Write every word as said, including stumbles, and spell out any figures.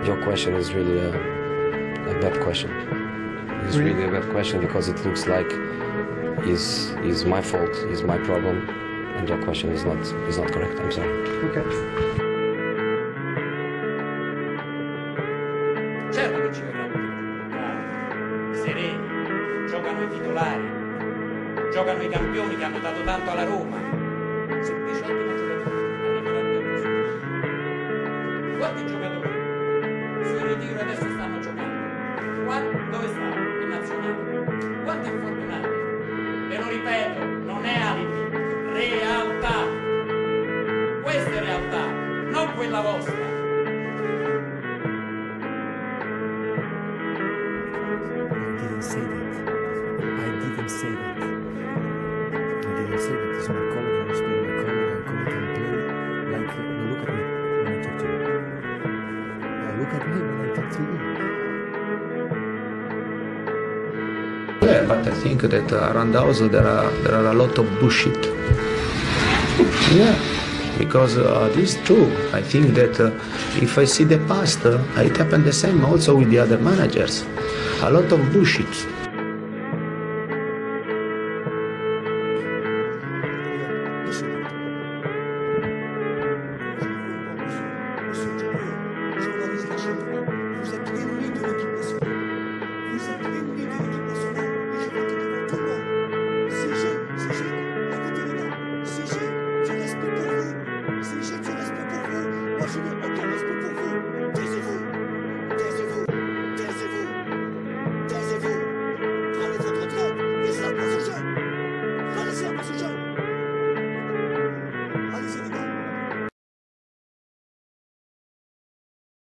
your question is really a, a bad question. It's really? really a bad question because it looks like is is my fault, is my problem, and your question is not is not correct. I'm sorry. Okay. Certo che ci vogliamo giocare, sereni, giocano i titolari, giocano i campioni che hanno dato tanto alla Roma. Semplicemente non giocano. Quanti giocatori sui ritiro adesso stanno giocando? Quanti? Dove stanno? In nazionale? Quanti infortunati? E lo ripeto, non è alibi, realtà. Questa è realtà, non quella vostra. I didn't say that. I didn't say that. I didn't say that. It's my colleague. I respect my colleague. My colleague can play like. Now look at me when I talk to you. Now look at me when I talk to you. Yeah, but I think that around the house there are there are a lot of bullshit. Yeah, because uh, this is true. I think that uh, if I see the past, uh, it happened the same also with the other managers. A lot of bullshit.